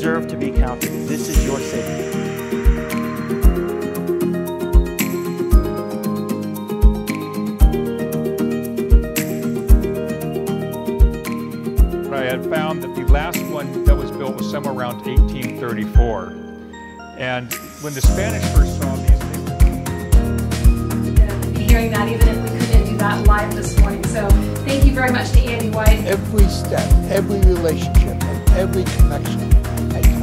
deserve to be counted. This is your city. I had found that the last one that was built was somewhere around 1834. And when the Spanish first saw these, hearing that, even if we couldn't do that live this morning. So thank you very much to Andy White. Every step, every relationship, and every connection